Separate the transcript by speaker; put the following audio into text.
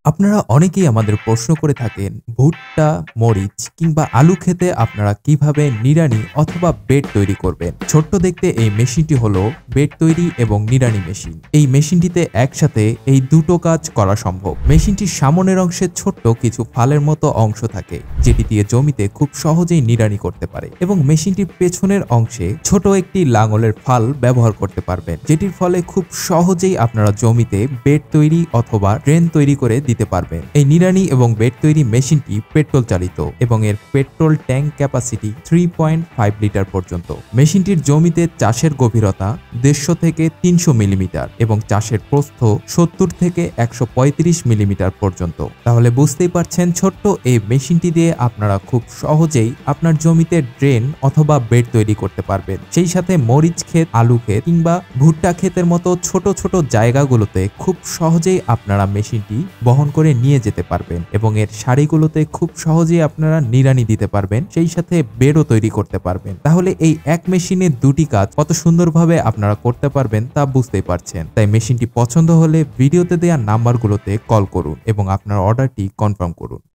Speaker 1: আপনারা অনেকেই আমাদের প্রশ্ন করে থাকেন ভুট্টা, মরিচ কিংবা আলু খেতে আপনারা কিভাবে নিড়ানি অথবা বেড তৈরি করবেন। ছোট্ট দেখতে এই মেশিনটি হলো বেড তৈরি এবং নিড়ানি মেশিন। এই মেশিনটিতে একসাথে এই দুটো কাজ করা সম্ভব। মেশিনটির সামনের অংশে ছোট্ট কিছু ফালের মতো অংশ থাকে যেটি দিয়ে জমিতে খুব সহজেই নিড়ানি করতে পারে এবং মেশিনটির পেছনের অংশে ছোট একটি লাঙলের ফাল ব্যবহার করতে পারবেন, যেটির ফলে খুব সহজেই আপনারা জমিতে বেড তৈরি অথবা ড্রেন তৈরি করে দিতে পারবেন। এই নিড়ানি এবং বেড তৈরি মেশিনটি পেট্রোল চালিত এবং এর পেট্রোল ট্যাঙ্ক ক্যাপাসিটি 3.5 লিটার পর্যন্ত। মেশিনটির জমিতে চাষের গভীরতা 150 থেকে 300 মিলিমিটার এবং চাষের প্রস্থ 70 থেকে 135 মিলিমিটার পর্যন্ত। তাহলে বুঝতেই পারছেন ছোট্ট এই মেশিনটি দিয়ে আপনারা খুব সহজেই আপনার জমিতে ড্রেন অথবা বেড তৈরি করতে পারবেন। সেই সাথে মরিচ ক্ষেত, আলু ক্ষেত কিংবা ভুট্টা ক্ষেতের মতো ছোট ছোট জায়গাগুলোতে খুব সহজেই আপনারা মেশিনটি বহন করে নিয়ে যেতে পারবেন এবং এর সারিগুলোতে খুব সহজেই আপনারা নিড়ানি দিতে পারবেন, সেই সাথে বেডও তৈরি করতে পারবেন। তাহলে এই এক মেশিনে দুটি কাজ কত সুন্দরভাবে আপনারা করতে পারবেন তা বুঝতেই পারছেন। তাই মেশিনটি পছন্দ হলে ভিডিওতে দেওয়া নাম্বারগুলোতে কল করুন এবং আপনার অর্ডারটি কনফার্ম করুন।